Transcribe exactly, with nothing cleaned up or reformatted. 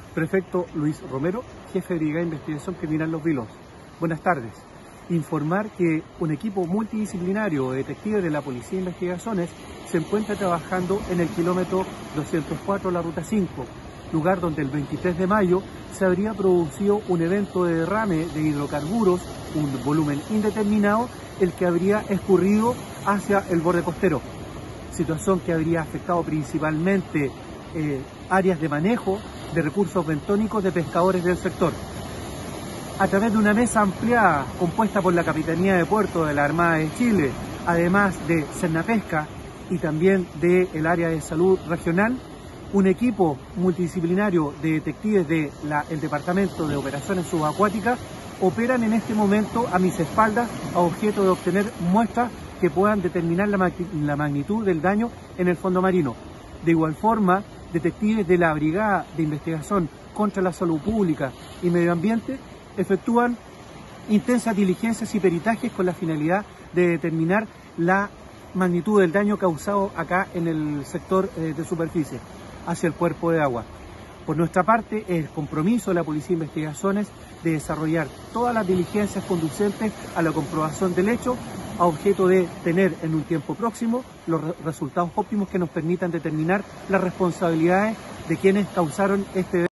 Prefecto Luis Romero, jefe de Brigada de Investigación Criminal Los Vilos. Buenas tardes. Informar que un equipo multidisciplinario de detectives de la Policía de Investigaciones se encuentra trabajando en el kilómetro doscientos cuatro de la Ruta cinco, lugar donde el veintitrés de mayo se habría producido un evento de derrame de hidrocarburos, un volumen indeterminado, el que habría escurrido hacia el borde costero. Situación que habría afectado principalmente eh, áreas de manejo de recursos bentónicos de pescadores del sector. A través de una mesa ampliada compuesta por la Capitanía de Puerto de la Armada de Chile, además de Cernapesca y también del área de salud regional, un equipo multidisciplinario de detectives del Departamento de Operaciones Subacuáticas operan en este momento a mis espaldas a objeto de obtener muestras que puedan determinar la, la magnitud del daño en el fondo marino. De igual forma, detectives de la Brigada de Investigación contra la Salud Pública y Medio Ambiente efectúan intensas diligencias y peritajes con la finalidad de determinar la magnitud del daño causado acá en el sector eh, de superficie, hacia el cuerpo de agua. Por nuestra parte, el compromiso de la Policía de Investigaciones de desarrollar todas las diligencias conducentes a la comprobación del hecho, a objeto de tener en un tiempo próximo los re resultados óptimos que nos permitan determinar las responsabilidades de quienes causaron este